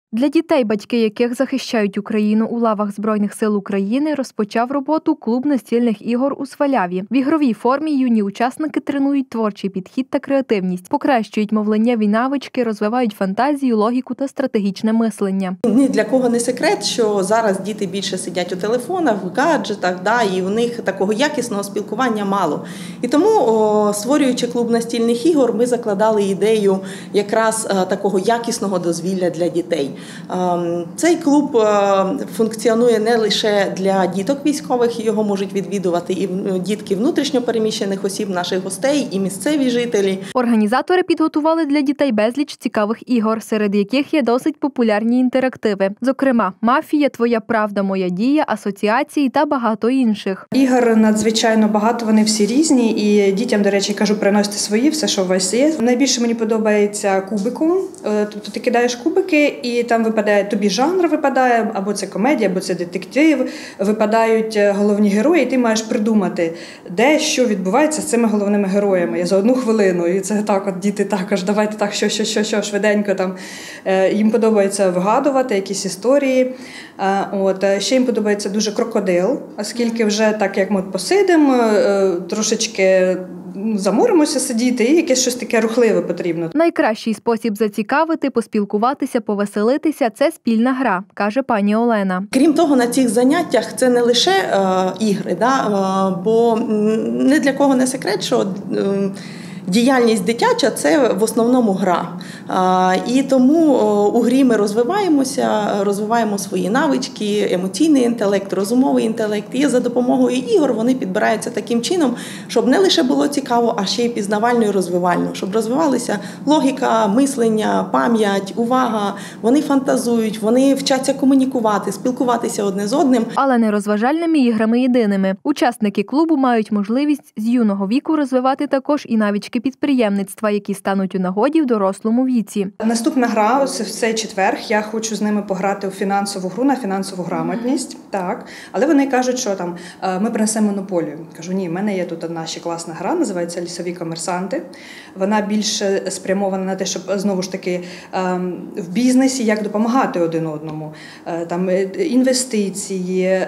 Для дітей, батьки яких захищають Україну у лавах Збройних сил України, розпочав роботу клуб настільних ігор у Сваляві. В ігровій формі юні учасники тренують творчий підхід та креативність, покращують мовленнєві навички, розвивають фантазію, логіку та стратегічне мислення. Ні для кого не секрет, що зараз діти більше сидять у телефонах, в гаджетах, і у них такого якісного спілкування мало. І тому, створюючи клуб настільних ігор, ми закладали ідею якраз такого якісного дозвілля для дітей. Цей клуб функціонує не лише для діток військових, його можуть відвідувати і дітки внутрішньо переміщених осіб, наших гостей, і місцеві жителі. Організатори підготували для дітей безліч цікавих ігор, серед яких є досить популярні інтерактиви. Зокрема, «Мафія», «Твоя правда, моя дія», «Асоціації» та багато інших. Ігор надзвичайно багато, вони всі різні, і дітям, до речі, кажу, приносити свої, все, що у вас є. Найбільше мені подобається кубиком, тобто ти кидаєш кубики, і там випадає, тобі жанр випадає, або це комедія, або це детектив, випадають головні герої, і ти маєш придумати, де, що відбувається з цими головними героями. За 1 хвилину, і це так, от діти також, давайте так, що, швиденько там. Їм подобається вигадувати якісь історії. Ще їм подобається дуже крокодил, оскільки вже так, як ми посидимо, трошечки заморимося сидіти, і якесь щось таке рухливе потрібно. Найкращий спосіб зацікавити, поспілкуватися, повеселитися – це спільна гра, каже пані Олена. Крім того, на цих заняттях це не лише ігри, бо не для кого не секрет, що діяльність дитяча – це в основному гра. І тому у грі ми розвиваємося, розвиваємо свої навички, емоційний інтелект, розумовий інтелект. І за допомогою ігор вони підбираються таким чином, щоб не лише було цікаво, а ще й пізнавально і розвивально. Щоб розвивалися логіка, мислення, пам'ять, увага. Вони фантазують, вони вчаться комунікувати, спілкуватися одне з одним. Але не розважальними іграми єдиними. Учасники клубу мають можливість з юного віку розвивати також і навички підприємництва, які стануть у нагоді в дорослому віці. Наступна гра, ось в цей четвер, я хочу з ними пограти у фінансову гру на фінансову грамотність. Так. Але вони кажуть, що там ми принесемо монополію. Кажу, ні, в мене є тут одна ще класна гра, називається «Лісові комерсанти». Вона більше спрямована на те, щоб, знову ж таки, в бізнесі як допомагати один одному. Там інвестиції,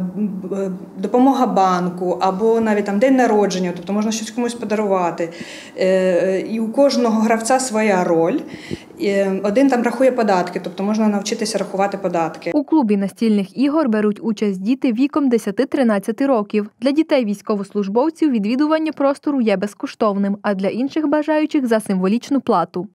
допомога банку, або навіть там день народження, тобто можна щось комусь подарувати. І у кожного гравця своя роль. Один там рахує податки, тобто можна навчитися рахувати податки. У клубі настільних ігор беруть участь діти віком 10-13 років. Для дітей військовослужбовців відвідування простору є безкоштовним, а для інших бажаючих – за символічну плату.